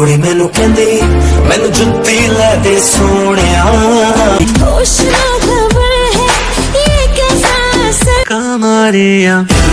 कुड़ी मैनू कहंदी मैनू जुत्ती लै दे सोहणिया होश ना खबर है ये कैसा असर कमरिया